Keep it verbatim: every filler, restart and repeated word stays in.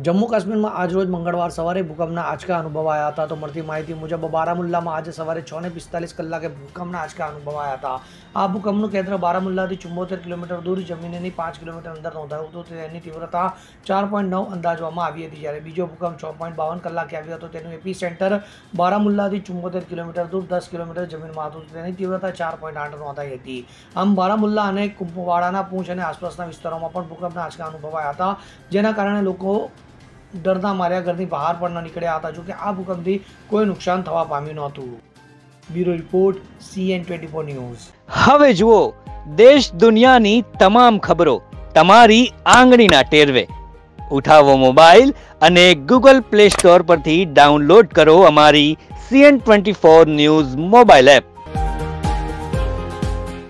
जम्मू काश्मीर में आज रोज मंगलवार सवारे भूकंपना आंचका अनुभवाया था। तो મળતી માહિતી મુજબ બારામુલ્લામાં આજે સવારે છ ને પિસ્તાલીસ કલાકે ભૂકંપના આંચકા અનુભવાયા હતા। આ ભૂકંપનું કેન્દ્ર બારામુલ્લાથી ચુમ્મોતેર કિલોમીટર દૂર જમીનની પાંચ કિલોમીટર અંદર નોંધાયું હતું। તેની તીવ્રતા ચાર પોઈન્ટ નવ અંદાજવામાં આવી હતી, જ્યારે બીજો ભૂકંપ છ પોઈન્ટ બાવન કલાકે આવ્યો હતો। તેનું એપી સેન્ટર બારામુલ્લાથી ચુમ્મોતેર કિલોમીટર દૂર દસ કિલોમીટર જમીનમાં હતું। તેની તીવ્રતા ચાર પોઈન્ટ આઠ નોંધાઈ હતી। આમ બારામુલ્લા અને કુપવાડાના પૂંછ અને આસપાસના વિસ્તારોમાં પણ ભૂકંપના આંચકા અનુભવાયા હતા, જેના કારણે લોકો डरना मार्या घरनी बहार पण न निकळ्या हता। जो कि आ भूकंपथी कोई नुकसान थवा पाम्युं नहोतुं। Bureau report CN twenty four news. हवे जुओ देश दुनियानी तमाम खबरो तमारी आंगळीना टेरवे। उठावो मोबाइल अने गूगल प्ले स्टोर परथी डाउनलॉड करो अमारी CN twenty four news mobile app.